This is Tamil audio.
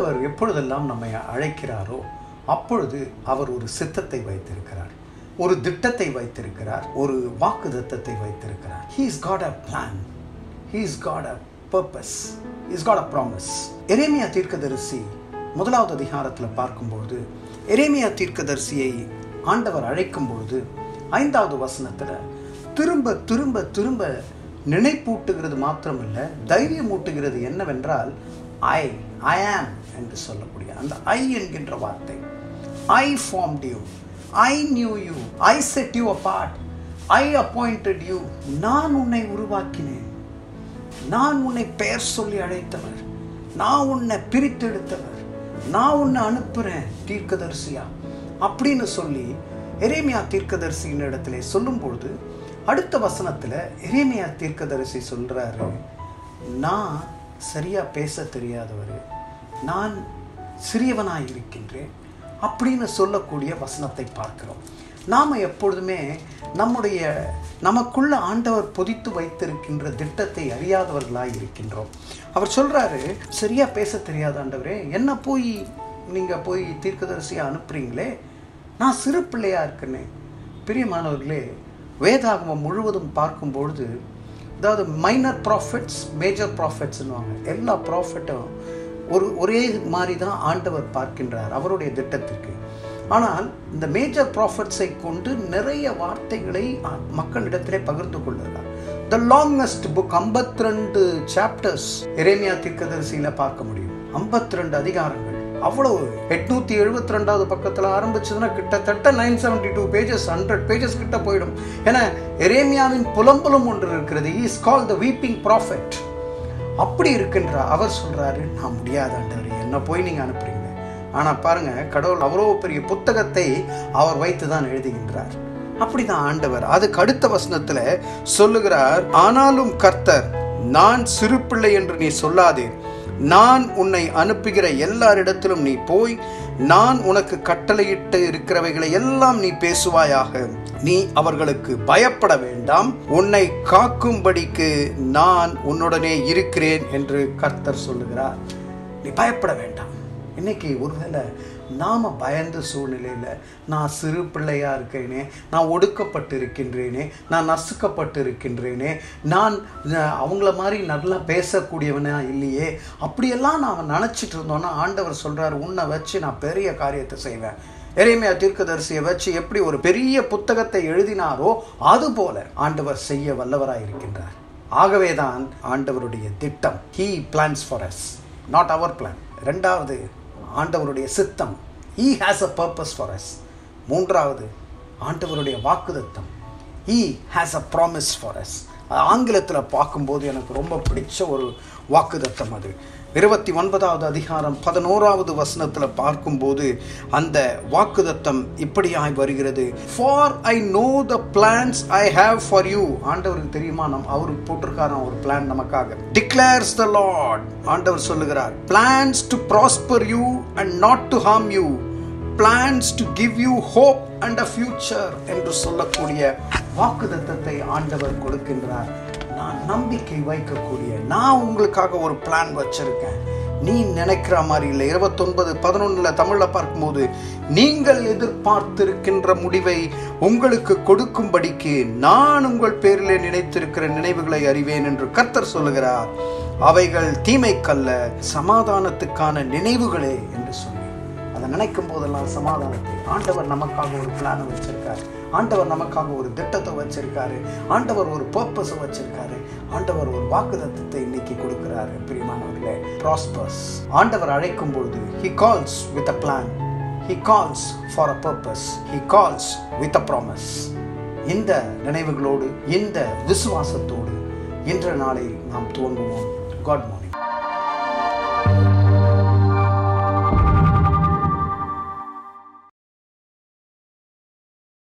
ஆண்டவர் எப்பொழுதெல்லாம் நம்மை அழைக்கிறாரோ அப்பொழுது அவர் ஒரு சித்தத்தை வைத்திருக்கிறார், ஒரு திட்டத்தை வைத்திருக்கிறார், ஒரு வாக்குத்தத்தத்தை வைத்திருக்கிறார். He's got a plan. He's got a purpose. He's got a promise. எரேமியா தீர்க்கதரிசி 1வது அதிகாரத்தில் பார்க்கும்போது எரேமியா தீர்க்கதரிசியை ஆண்டவர் அழைக்கும் பொழுது 5வது வசனத்தில் திரும்ப திரும்ப திரும்ப நினைப்பூட்டுகிறது மாத்திரமில்ல, தைரியம் ஊட்டுகிறது என்னவென்றால் ஐ ஆம் என்று சொல்லக்கூடிய அந்த ஐ என்கின்ற வார்த்தை. I formed you, I knew you, I set you apart, I appointed you. நான் உன்னை உருவாக்கினேன், நான் உன்னை பெயர் சொல்லி அழைத்தவர், நான் உன்னை பிரித்தெடுத்தவர், நான் உன்னை அனுப்புறேன் தீர்க்கதரிசியா அப்படின்னு சொல்லி எரேமியா தீர்க்கதரிசியின் இடத்துல சொல்லும் பொழுது அடுத்த வசனத்தில் எரேமியா தீர்க்கதரிசி சொல்றாரு, நான் சரியா பேச தெரியாதவர், நான் சிறியவனாய் இருக்கின்றேன் அப்படின்னு சொல்லக்கூடிய வசனத்தை பார்க்கிறோம். நாம் எப்பொழுதுமே நமக்குள்ள ஆண்டவர் பொதித்து வைத்திருக்கின்ற திட்டத்தை அறியாதவர்களாய் இருக்கின்றோம். அவர் சொல்றாரு, சரியா பேச தெரியாத ஆண்டவரே, என்ன நீங்க போய் தீர்க்கதரிசியா அனுப்புறீங்களே, நான் சிறு பிள்ளையா இருக்கேனே. பிரியமானவர்களே, வேதாகமம் முழுவதும் பார்க்கும்பொழுது, அதாவது மைனர் ப்ராஃபிட்ஸ் மேஜர் ப்ராஃபிட்ஸ்னுவாங்க, எல்லா ப்ராஃபிட்டும் ஒரே மாதிரி தான் ஆண்டவர் பார்க்கின்றார் அவருடைய திட்டத்திற்கு. ஆனால் இந்த மேஜர் ப்ராஃபிட்ஸை கொண்டு நிறைய வார்த்தைகளை மக்களிடத்திலே பகிர்ந்து கொள்கிறார். The longest book 52 chapters Jeremiah தீர்க்கதரிசியில பார்க்க முடியும். 52 அதிகாரங்கள், அவ்வளவு 872வது பக்கத்தில் ஆரம்பிச்சதுன்னா கிட்டத்தட்ட 972 பேஜஸ், 100 பேஜஸ் கிட்ட போயிடும். ஏன்னா எரேமியாவின் புலம்பலும் ஒன்று இருக்கிறது. He is called the weeping prophet. அப்படி இருக்கின்ற அவர் சொல்றாரு, நான் முடியாத ஆண்டவர், என்ன போய் நீங்க அனுப்புறீங்க. ஆனா பாருங்க, கடவுள் அவ்வளோ பெரிய புத்தகத்தை அவர் வைத்து தான் எழுதுகின்றார். அப்படிதான் ஆண்டவர். அதுக்கு அடுத்த வசனத்துல சொல்லுகிறார், ஆனாலும் கர்த்தர், நான் சிறு பிள்ளை என்று நீ சொல்லாதே, நான் உன்னை அனுப்புகிற எல்லாரிடத்திலும் நீ போய் நான் உனக்கு கட்டளையிட்டு இருக்கிறவைகளை எல்லாம் நீ பேசுவாயாக. நீ அவர்களுக்கு பயப்பட வேண்டாம், உன்னை காக்கும்படிக்கு நான் உன்னுடனே இருக்கிறேன் என்று கர்த்தர் சொல்லுகிறார். நீ பயப்பட வேண்டாம். இன்னைக்கு ஒருவேளை நாம பயந்த சூழ்நிலையில, நான் சிறு பிள்ளையா இருக்கேனே, நான் ஒடுக்கப்பட்டு இருக்கின்றேனே, நான் நசுக்கப்பட்டு இருக்கின்றேனே, நான் அவங்கள மாதிரி நல்லா பேசக்கூடியவனா இல்லையே, அப்படியெல்லாம் நாம் நினச்சிட்டு இருந்தோன்னா ஆண்டவர் சொல்றாரு, உன்னை வச்சு நான் பெரிய காரியத்தை செய்வேன். எரேமியா தீர்க்கதரிசியை வச்சு எப்படி ஒரு பெரிய புத்தகத்தை எழுதினாரோ அதுபோல ஆண்டவர் செய்ய வல்லவராய் இருக்கின்றார். ஆகவேதான் ஆண்டவருடைய திட்டம். He plans for us, not our plan. இரண்டாவது, ஆண்டவருடைய சித்தம். He has a purpose for us. மூன்றாவது, ஆண்டவருடைய வாக்குத்தத்தம். He has a promise for us. ஆங்கிலத்தில் பார்க்கும்போது எனக்கு ரொம்ப பிடிச்ச ஒரு வாக்குத்தத்தம் அது. 29வது அதிகாரம் 11வது வசனத்தில் பார்க்கும்போது அந்த வாக்குத்தத்தம் இப்படியாய் வருகிறது. For I know the plans I have for you. ஆண்டவருக்கு தெரியுமா, அவருக்கு போட்டிருக்காரு ஒரு பிளான் நமக்காக. Declares the Lord. ஆண்டவர் சொல்லுகிறார், plans to prosper you and not to harm you, plans to give you hope and a future என்று சொல்லக்கூடிய வாக்குத்தத்தத்தை ஆண்டவர் கொடுக்கின்றார். நான் நம்பிக்கை வைக்கக்கூடிய, நான் உங்களுக்காக ஒரு பிளான் வச்சிருக்கேன், நீ நினைக்கிற மாதிரி இல்லை. 29:11 தமிழ்ல பார்க்கும்போது, நீங்கள் எதிர்பார்த்திருக்கின்ற முடிவை உங்களுக்கு கொடுக்கும்படிக்கு நான் உங்கள் பேரிலே நினைத்திருக்கிற நினைவுகளை அறிவேன் என்று கர்த்தர் சொல்லுகிறார். அவைகள் தீமைக்கல்ல, சமாதானத்துக்கான நினைவுகளே என்று சொல்லி அதை நினைக்கும் போதெல்லாம் சமாதானத்தை. ஆண்டவர் நமக்காக ஒரு பிளானை வச்சிருக்காரு, ஆண்டவர் நமக்காக ஒரு திட்டத்தை வச்சிருக்காரு, ஆண்டவர் ஒரு பர்பஸை வச்சிருக்காரு, ஆண்டவர் ஒரு வாக்குத்தத்தத்தை இன்னைக்கு கொடுக்கிறாரு. பிரியமானவர்களே, ப்ராஸ்பர்ஸ். ஆண்டவர் அழைக்கும் பொழுது he calls with a plan, he calls for a purpose, he calls with a promise. இந்த நினைவுகளோடு, இந்த விசுவாசத்தோடு இன்ற நாளை நாம் துவங்குவோம். God morning.